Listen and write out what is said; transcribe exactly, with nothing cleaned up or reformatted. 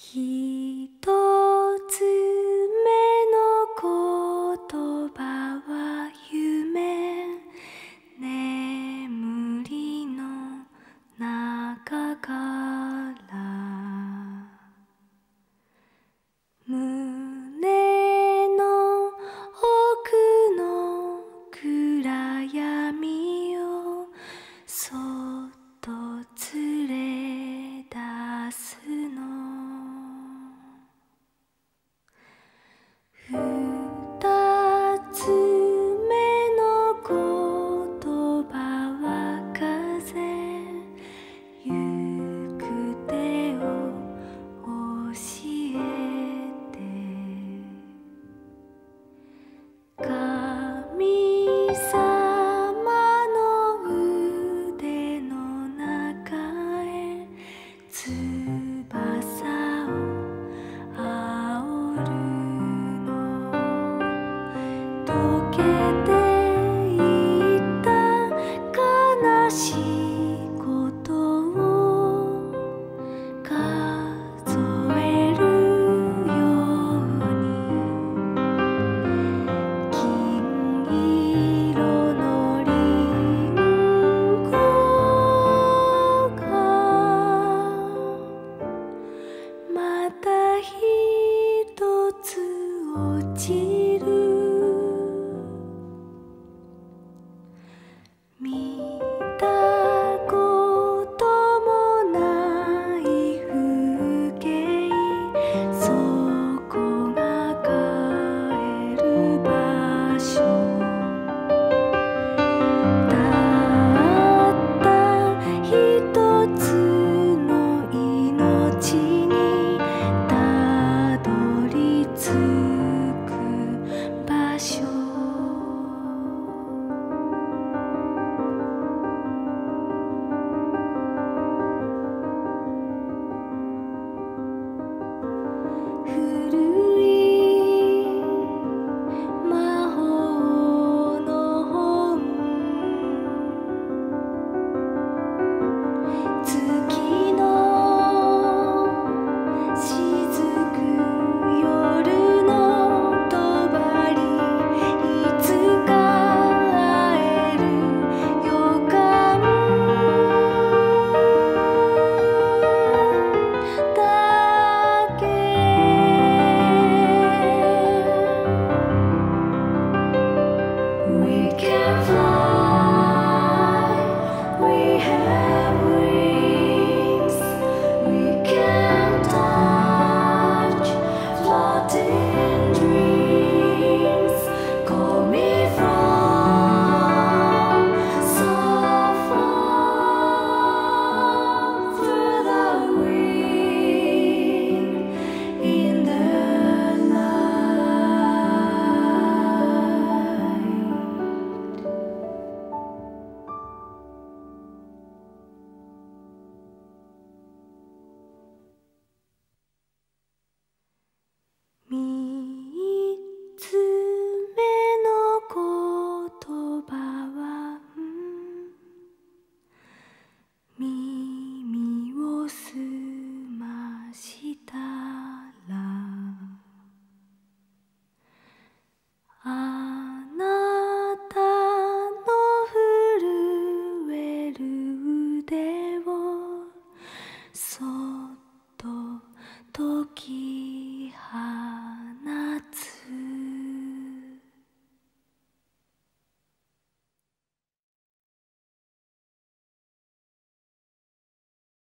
ひとつめの言葉は夢、眠りの中から胸の奥の暗闇をそっと連れ出すの。二つ目の言葉は風、行く手を教えて、神様の腕の中へ翼を煽る。溶けていった悲しいことを数えるように、金色のリンゴがまたひとつ落ち